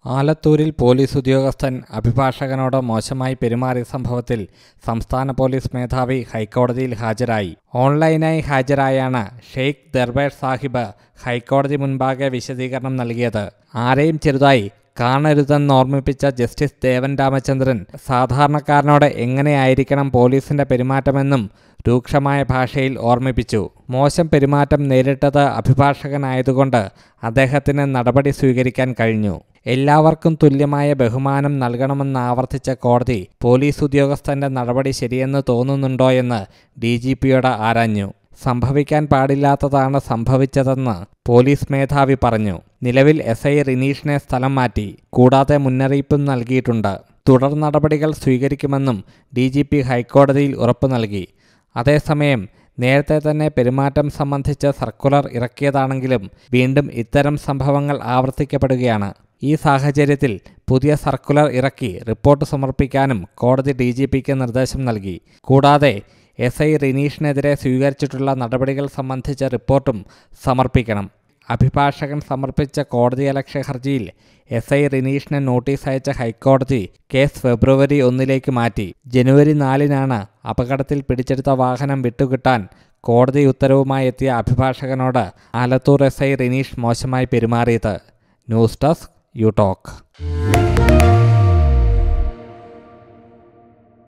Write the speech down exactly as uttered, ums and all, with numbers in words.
ആലത്തൂരിൽ police ഉദ്യോഗസ്ഥൻ അഭിഭാഷകനോട് മോശമായി പെരുമാറിയ സംഭവത്തിൽ സംസ്ഥാന പോലീസ് മേധാവി ഹൈക്കോടതിയിൽ ഹാജരായി. ഓൺലൈനായി ഹാജരായാണ് ഷെയ്ഖ് ദർവേർ സാഹിബ് ഹൈക്കോടതി മുൻപാകെ വിശദീകരണം നൽകിയത്. ആരെയും ചെറുതായി കാണരുതെന്ന് ഓർമ്മിപ്പിച്ച ജസ്റ്റിസ് ദേവൻ രാമചന്ദ്രൻ സാധാരണക്കാരനോട് എങ്ങനെയായിരിക്കണം പോലീസിന്റെ പെരുമാറ്റമെന്നും രൂക്ഷമായ ഭാഷയിൽ ഓർമ്മിപ്പിച്ചു. മോശം പെരുമാറ്റം നേരിട്ടത് അഭിഭാഷകനായതുകൊണ്ട് അദ്ദേഹത്തിന് നടപടി സ്വീകരിക്കാൻ കഴിഞ്ഞു. എല്ലാവർക്കും തുല്യമായ ബഹുമാനം നൽകണമെന്ന് ആവർത്തിച്ച കോടതി പോലീസ് ഉദ്യോഗസ്ഥന്റെ നടപടി ശരിയെന്ന് തോന്നുന്നുണ്ടോയെന്ന് ഡി ജി പിയോട് ആരാഞ്ഞു. സംഭവിക്കാൻ പാടില്ലാത്തതാണ് സംഭവിച്ചതെന്ന് പോലീസ് മേധാവി പറഞ്ഞു. നിലവിൽ എസ് ഐ റിനീഷിനെ സ്ഥലം മാറ്റി, കൂടാതെ മുന്നറിയിപ്പും നൽകിയിട്ടുണ്ട്. തുടർ നടപടികൾ സ്വീകരിക്കുമെന്നും ഡി ജി പി ഹൈക്കോടതിയിൽ ഉറപ്പു നൽകി. അതേസമയം നേരത്തെ തന്നെ പെരുമാറ്റം സംബന്ധിച്ച് സർക്കുലർ ഇറക്കിയതാണെങ്കിലും വീണ്ടും ഇത്തരം സംഭവങ്ങൾ ആവർത്തിക്കപ്പെടുകയാണ്. ഈ സാഹചര്യത്തിൽ പുതിയ സർക്കുലർ ഇറക്കി റിപ്പോർട്ട് സമർപ്പിക്കാനും കോടതി ഡി ജി പിക്ക് നിർദ്ദേശം നൽകി. കൂടാതെ എസ് ഐ റിനീഷിനെതിരെ സ്വീകരിച്ചിട്ടുള്ള നടപടികൾ സംബന്ധിച്ച റിപ്പോർട്ടും സമർപ്പിക്കണം. അഭിഭാഷകൻ സമർപ്പിച്ച കോടതിയലക്ഷ്യ ഹർജിയിൽ എസ് ഐ റിനീഷിന് നോട്ടീസ് അയച്ച ഹൈക്കോടതി കേസ് ഫെബ്രുവരി ഒന്നിലേക്ക് മാറ്റി. ജനുവരി നാലിനാണ് അപകടത്തിൽ പിടിച്ചെടുത്ത വാഹനം വിട്ടുകിട്ടാൻ കോടതി ഉത്തരവുമായി എത്തിയ അഭിഭാഷകനോട് ആലത്തൂർ എസ് ഐ റിനീഷ് മോശമായി പെരുമാറിയത്. News desk you talk.